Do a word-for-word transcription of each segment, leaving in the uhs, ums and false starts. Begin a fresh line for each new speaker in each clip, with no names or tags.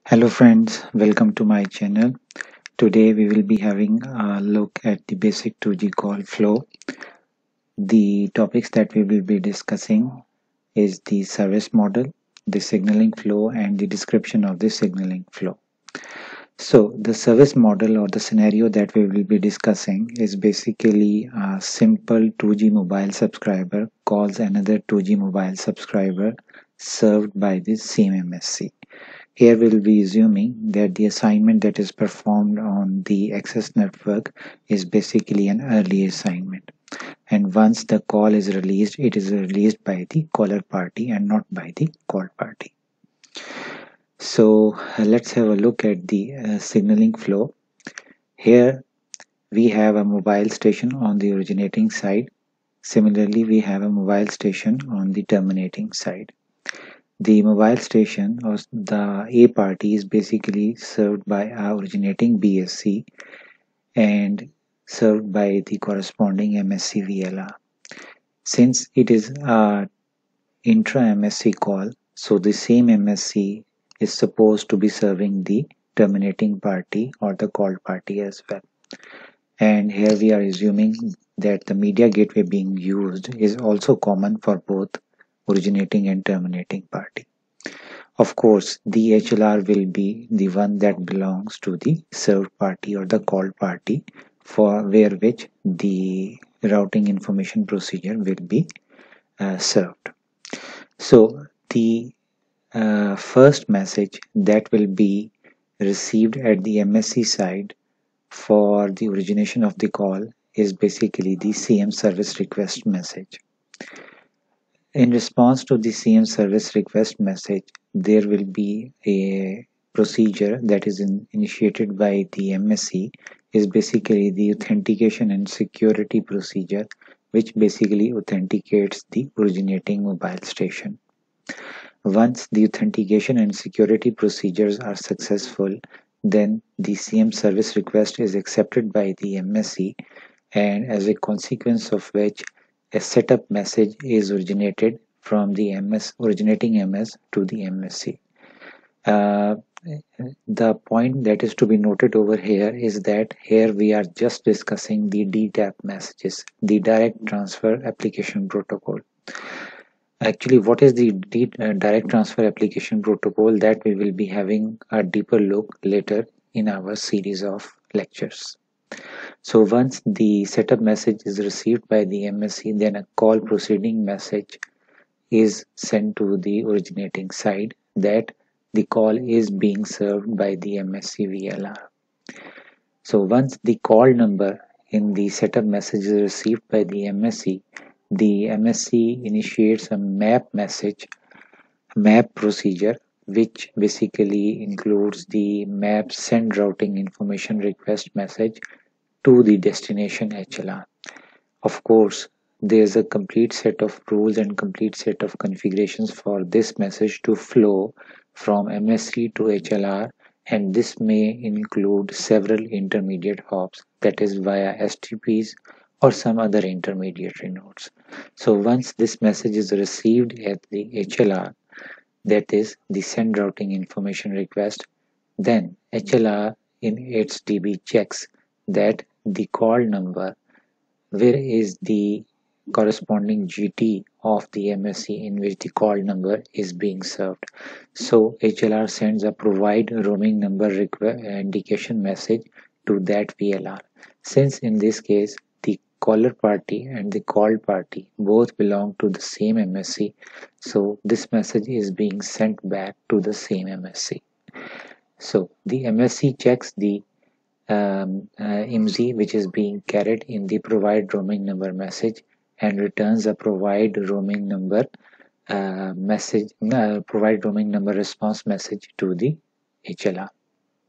Hello friends, welcome to my channel. Today we will be having a look at the basic two G call flow. The topics that we will be discussing is the service model, the signaling flow, and the description of the signaling flow. So the service model or the scenario that we will be discussing is basically a simple two G mobile subscriber calls another two G mobile subscriber served by the same M S C. Here we will be assuming that the assignment that is performed on the access network is basically an early assignment. And once the call is released, it is released by the caller party and not by the call party. So uh, let's have a look at the uh, signaling flow. Here we have a mobile station on the originating side. Similarly, we have a mobile station on the terminating side. The mobile station or the A party is basically served by our originating B S C and served by the corresponding M S C V L R. Since it is a Intra M S C call, so the same M S C is supposed to be serving the terminating party or the called party as well. And here we are assuming that the media gateway being used is also common for both originating and terminating party. Of course, the H L R will be the one that belongs to the served party or the called party for where which the routing information procedure will be uh, served. So the uh, first message that will be received at the M S C side for the origination of the call is basically the C M service request message. In response to the C M service request message, there will be a procedure that is in, initiated by the M S C is basically the authentication and security procedure, which basically authenticates the originating mobile station. Once the authentication and security procedures are successful, then the C M service request is accepted by the M S C, and as a consequence of which a setup message is originated from the M S originating M S to the M S C. Uh, the point that is to be noted over here is that here we are just discussing the D TAP messages, the direct transfer application protocol. Actually, what is the D, uh, direct transfer application protocol, that we will be having a deeper look later in our series of lectures. So once the setup message is received by the M S C, then a call proceeding message is sent to the originating side that the call is being served by the M S C V L R. So once the call number in the setup message is received by the M S C, the M S C initiates a map message, map procedure, which basically includes the map send routing information request message to the destination H L R. Of course, there's a complete set of rules and complete set of configurations for this message to flow from M S C to H L R, and this may include several intermediate hops, that is via S T Ps or some other intermediary nodes. So once this message is received at the H L R, that is the send routing information request, then H L R in its D B checks that the call number, where is the corresponding G T of the M S C in which the call number is being served. So H L R sends a provide roaming number indication message to that V L R. Since in this case the caller party and the called party both belong to the same M S C, so this message is being sent back to the same M S C. So the M S C checks the um, uh, M Z which is being carried in the provide roaming number message and returns a provide roaming number uh, message uh, provide roaming number response message to the H L R.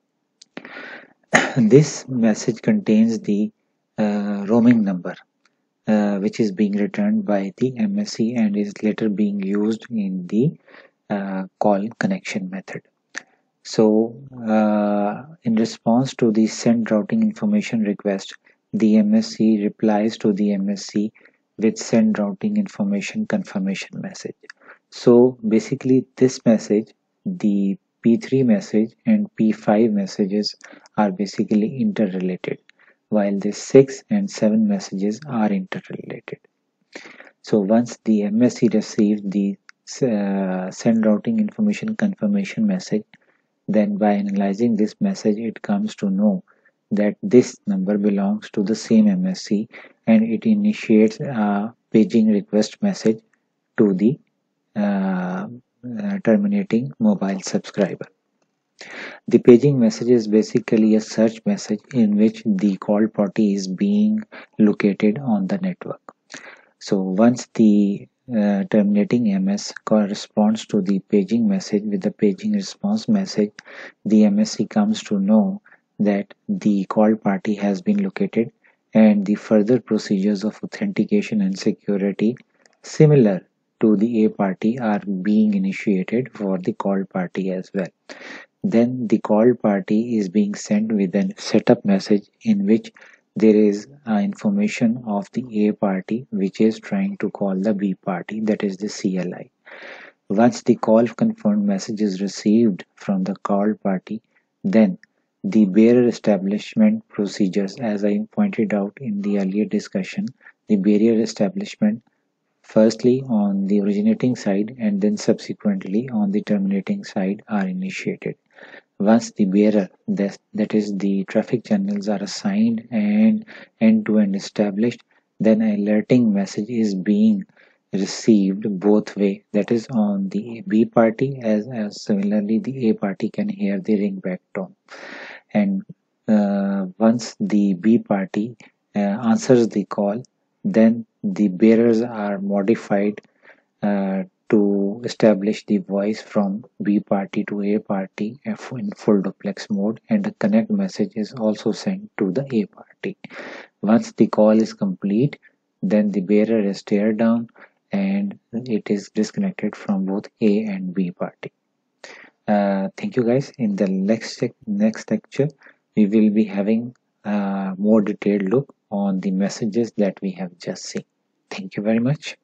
This message contains the uh, roaming number uh, which is being returned by the M S C and is later being used in the uh, call connection method. So uh, in response to the send routing information request, the M S C replies to the M S C with send routing information confirmation message. So basically this message, the P three message and P five messages are basically interrelated, while the six and seven messages are interrelated. So once the M S C receives the uh, send routing information confirmation message, then by analyzing this message, it comes to know that this number belongs to the same M S C, and it initiates a paging request message to the uh, uh, terminating mobile subscriber. The paging message is basically a search message in which the called party is being located on the network. So once the uh, terminating M S corresponds to the paging message with the paging response message, the M S C comes to know that the called party has been located, and the further procedures of authentication and security similar to the A party are being initiated for the called party as well. Then the called party is being sent with a setup message in which there is uh, information of the A party which is trying to call the B party, that is the C L I. Once the call confirmed message is received from the called party, then the barrier establishment procedures, as I pointed out in the earlier discussion, the barrier establishment firstly on the originating side and then subsequently on the terminating side are initiated. Once the bearer, that, that is the traffic channels, are assigned and end-to-end established, then an alerting message is being received both way, that is on the B party as, as similarly the A party can hear the ringback tone. And uh, once the B party uh, answers the call, then the bearers are modified uh, to establish the voice from B party to A party in full duplex mode, and a connect message is also sent to the A party. Once the call is complete, then the bearer is teared down and it is disconnected from both A and B party. Uh, thank you guys. In the next next lecture, we will be having a more detailed look on the messages that we have just seen. Thank you very much.